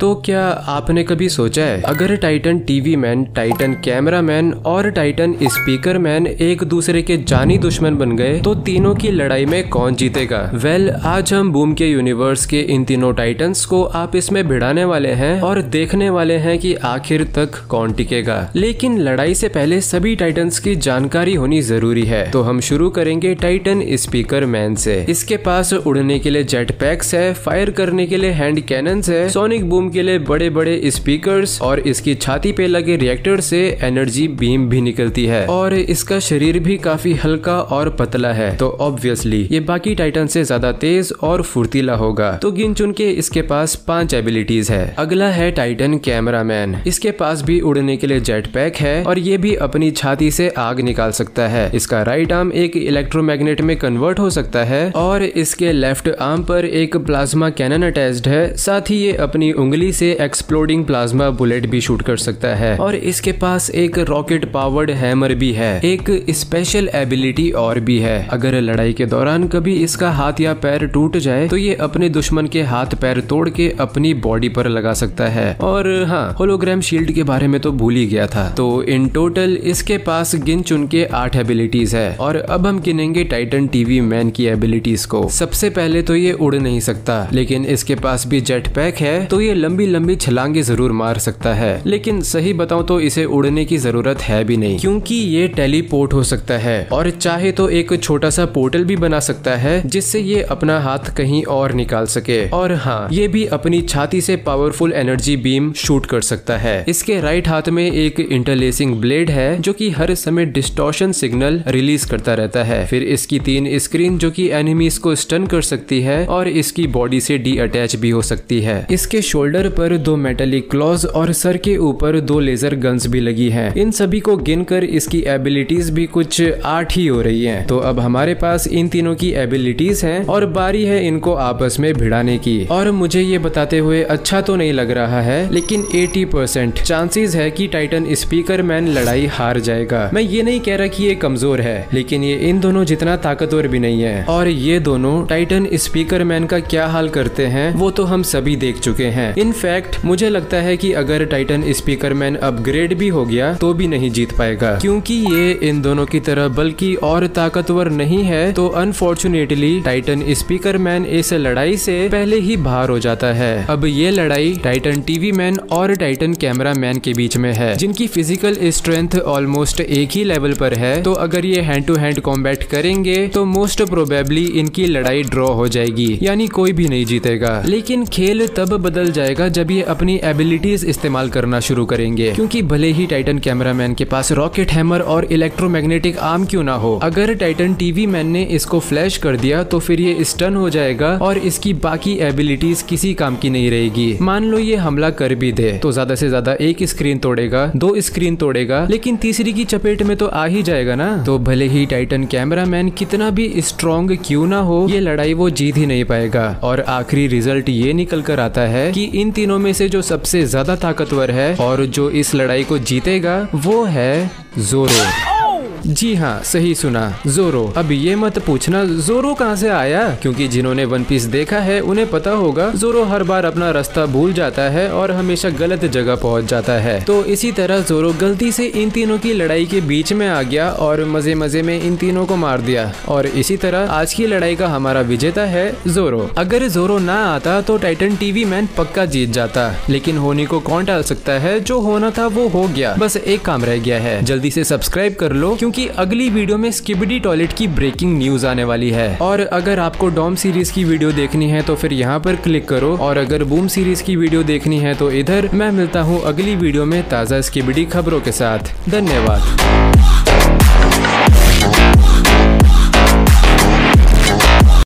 तो क्या आपने कभी सोचा है अगर Titan TV man, Titan camera man और टाइटन स्पीकर मैन एक दूसरे के जानी दुश्मन बन गए तो तीनों की लड़ाई में कौन जीतेगा? आज हम बूम के यूनिवर्स के इन तीनों टाइटन्स को आप इसमें भिड़ाने वाले हैं और देखने वाले हैं कि आखिर तक कौन टिकेगा। लेकिन लड़ाई से पहले सभी टाइटन्स की जानकारी होनी जरूरी है, तो हम शुरू करेंगे टाइटन स्पीकर मैन से। इसके पास उड़ने के लिए जेट पैक्स है, फायर करने के लिए हैंड कैनन्स है, सोनिक बूम के लिए बड़े बड़े स्पीकर्स और इसकी छाती पे लगे रिएक्टर से एनर्जी बीम भी निकलती है और इसका शरीर भी काफी हल्का और पतला है, तो ऑब्वियसली ये बाकी टाइटन से ज्यादा तेज और फुर्तीला होगा। तो गिन चुन के इसके पास 5 एबिलिटीज है। अगला है टाइटन कैमरा मैन। इसके पास भी उड़ने के लिए जेट पैक है और ये भी अपनी छाती से आग निकाल सकता है। इसका राइट आर्म एक इलेक्ट्रोमैग्नेट में कन्वर्ट हो सकता है और इसके लेफ्ट आर्म पर एक प्लाज्मा कैनन अटैच्ड है। साथ ही ये अपनी उंगली से एक्सप्लोडिंग प्लाज्मा बुलेट भी शूट कर सकता है और इसके पास एक रॉकेट पावर्ड हैमर भी है। एक स्पेशल एबिलिटी और भी है, अगर लड़ाई के दौरान कभी इसका हाथ या पैर टूट जाए तो ये अपने दुश्मन के हाथ पैर तोड़ के अपनी बॉडी पर लगा सकता है। और हाँ, होलोग्राम शील्ड के बारे में तो भूल ही गया था। तो इन टोटल इसके पास गिन चुन के 8 एबिलिटीज है और अब हम गिनेंगे टाइटन टीवी मैन की एबिलिटीज को। सबसे पहले तो ये उड़ नहीं सकता, लेकिन इसके पास भी जेट पैक है तो ये लंबी लंबी छलांगे जरूर मार सकता है। लेकिन सही बताऊं तो इसे उड़ने की जरूरत है भी नहीं, क्योंकि ये टेलीपोर्ट हो सकता है और चाहे तो एक छोटा सा पोर्टल भी बना सकता है जिससे ये अपना हाथ कहीं और निकाल सके। और हाँ, ये भी अपनी छाती से पावरफुल एनर्जी बीम शूट कर सकता है। इसके राइट हाथ में एक इंटरलेसिंग ब्लेड है जो कि हर समय डिस्टॉर्शन सिग्नल रिलीज करता रहता है। फिर इसकी 3 स्क्रीन जो कि एनिमीज को स्टन कर सकती है और इसकी बॉडी से डी अटैच भी हो सकती है। इसके शोल्डर पर 2 मेटालिक क्लॉज और सर के ऊपर 2 लेजर गन्स भी लगी हैं। इन सभी को गिनकर इसकी एबिलिटीज भी कुछ 8 ही हो रही हैं। तो अब हमारे पास इन तीनों की एबिलिटीज हैं और बारी है इनको आपस में भिड़ाने की। और मुझे ये बताते हुए अच्छा तो नहीं लग रहा है, लेकिन 80% चांसेस है कि टाइटन स्पीकर मैन लड़ाई हार जाएगा। मैं ये नहीं कह रहा कि ये कमजोर है, लेकिन ये इन दोनों जितना ताकतवर भी नहीं है। और ये दोनों टाइटन स्पीकर मैन का क्या हाल करते हैं वो तो हम सभी देख चुके हैं। इनफैक्ट मुझे लगता है कि अगर टाइटन स्पीकर मैन अपग्रेड भी हो गया तो भी नहीं जीत पाएगा, क्योंकि ये इन दोनों की तरह बल्कि और ताकतवर नहीं है। तो अनफॉर्चुनेटली टाइटन स्पीकर मैन इस लड़ाई से पहले ही बाहर हो जाता है। अब ये लड़ाई टाइटन टीवी मैन और टाइटन कैमरा मैन के बीच में है, जिनकी फिजिकल स्ट्रेंथ ऑलमोस्ट एक ही लेवल पर है। तो अगर ये हैंड टू हैंड कॉम्बैट करेंगे तो मोस्ट प्रोबेबली इनकी लड़ाई ड्रॉ हो जाएगी, यानी कोई भी नहीं जीतेगा। लेकिन खेल तब बदल जाएगा जब ये अपनी एबिलिटीज इस्तेमाल करना शुरू करेंगे, क्योंकि भले ही टाइटन कैमरा मैन के पास रॉकेट हैमर और इलेक्ट्रोमैग्नेटिक आर्म क्यों ना हो, अगर टाइटन टीवी मैन ने इसको फ्लैश कर दिया तो फिर ये स्टन हो जाएगा और इसकी बाकी एबिलिटीज किसी काम की नहीं रहेगी। मान लो ये हमला कर भी दे तो ज्यादा से ज्यादा 1 स्क्रीन तोड़ेगा, 2 स्क्रीन तोड़ेगा, लेकिन तीसरी की चपेट में तो आ ही जाएगा ना। तो भले ही टाइटन कैमरा मैन कितना भी स्ट्रॉन्ग क्यों ना हो, ये लड़ाई वो जीत ही नहीं पाएगा। और आखिरी रिजल्ट ये निकल कर आता है कि इन तीनों में से जो सबसे ज्यादा ताकतवर है और जो इस लड़ाई को जीतेगा वो है जोरो। जी हाँ, सही सुना, जोरो। अब ये मत पूछना जोरो कहाँ से आया, क्योंकि जिन्होंने वन पीस देखा है उन्हें पता होगा जोरो हर बार अपना रास्ता भूल जाता है और हमेशा गलत जगह पहुँच जाता है। तो इसी तरह जोरो गलती से इन तीनों की लड़ाई के बीच में आ गया और मजे मजे में इन तीनों को मार दिया। और इसी तरह आज की लड़ाई का हमारा विजेता है जोरो। अगर जोरो ना आता तो टाइटन टीवी मैन पक्का जीत जाता, लेकिन होने को कौन टाल सकता है, जो होना था वो हो गया। बस एक काम रह गया है, जल्दी से सब्सक्राइब कर लो, क्योंकि अगली वीडियो में स्किबिडी टॉयलेट की ब्रेकिंग न्यूज आने वाली है। और अगर आपको डॉम सीरीज की वीडियो देखनी है तो फिर यहाँ पर क्लिक करो, और अगर बूम सीरीज की वीडियो देखनी है तो इधर। मैं मिलता हूँ अगली वीडियो में ताज़ा स्किबिडी खबरों के साथ। धन्यवाद।